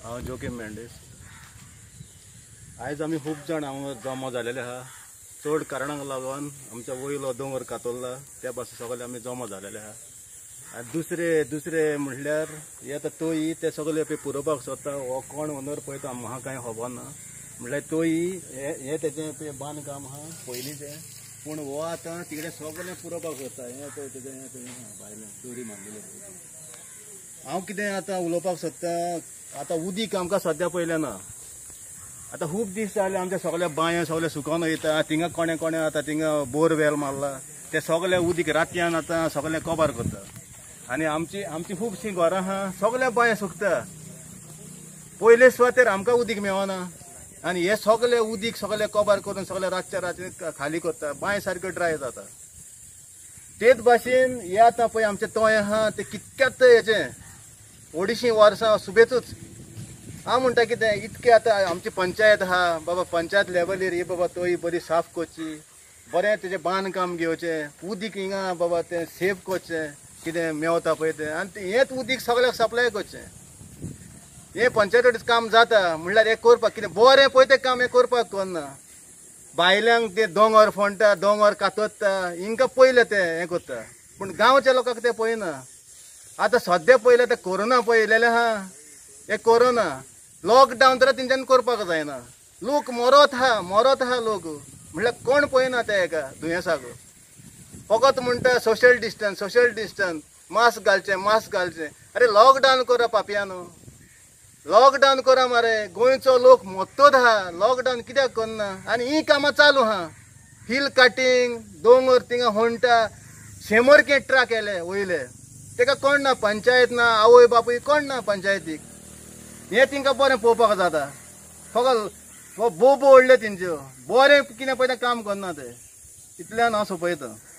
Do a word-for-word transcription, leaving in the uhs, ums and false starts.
हांव जोकीम मेंडीस. आयज आमी खूब जाण हांगा जमा जालेले आहा. चड कारणांक लागून आमच्या वयलो दोंगर कातरला त्या पासून सगळे आमी जमा जालेले आहा. आनी दुसरे दुसरे म्हणल्यार हे आतां तोयी ते सगळे पळय पुरोवपाक सोदता. हो कोण ओनर पळयता म्हाका कांय खबर ना. म्हणल्यार तोयी हे हे तेजें पळय बांदकाम आहा पयलींचें, पूण हो आतां तिकडे सगळें पुरोवपाक सोदता. हें पळय तेजें हें पळय भायलें दोरी मारलेली. हांव कितें आतां उलोवपाक सोदता, आतां उदीक आमकां सद्या पयलें ना. आतां खूब दीस जाले आमच्या सगळ्या बांयो सगळे सुकोवन वयता. थिंगा कोणे कोणे आतां थिंगा बोरवेल मारला ते सगळे उदीक रातयान आतां सगळें कबार करता. आनी आमची आमची खुबशीं घरां आहा सगळे बांयो सुकता. पयले सुवातेर आमकां उदीक मेळना आनी हे सगळे उदीक सगळे कबार करून सगळे रातच्या रातचे खाली करता. बांय सारक्यो ड्राय जाता. तेच भाशेन हे आतां पळय आमचें तोय आहा ते कितक्यात हेचें अडेचशीं वर्सां सुबेजूच. हांव म्हणटा कितें इतकें आतां आमची पंचायत आहा बाबा, पंचायत लेवलीर ही बाबा तोय बरी साफ करची, बरें तेजें बांदकाम घेवचें, उदीक हिंगा बाबा तें सेव करचें कितें मेवता पळय तें, आनी हेंच उदीक सगळ्याक सप्लाय करचें. हें पंचायतीचें काम जाता म्हणल्यार हें करपाक कितें बरें पळय तें काम हें करपाक करना. भायल्यांक ते दोंगर फोंडटा, दोंगर कातरता, हिंकां पयलें तें हें करता, पूण गांवच्या लोकांक तें पळयना. आतां सद्या पयलें तें कोरोना पळयलेलें आहा. हें कोरोना लॉकडावन तर तेंच्यांनी करपाक जायना. लोक मरत आहा मरत आहा लोक, म्हणल्यार कोण पळयना त्या हेका दुयेंसाक. फकत म्हणटा social distance social distance mask घालचें मास्क घालचें. अरे लॉकडावन करा पापयानो, लॉकडावन करा मरे. गोंयचो लोक मत्तोच आहा, लॉकडावन कित्याक करना. आनी ही कामां चालू आहा. हिल काटींग दोंगर थिंगा होंडटा शेमर के ट्रक येले वयले, तेका कोण ना पंचायत ना आवय बापूय कोण ना पंचायतीक. हें तिंकां बरें पळोवपाक जाता. फकत बोबो ओडले तेंच्यो, बरें कितें पळय तें काम करना ते. इतल्यान हांव सोंपयता.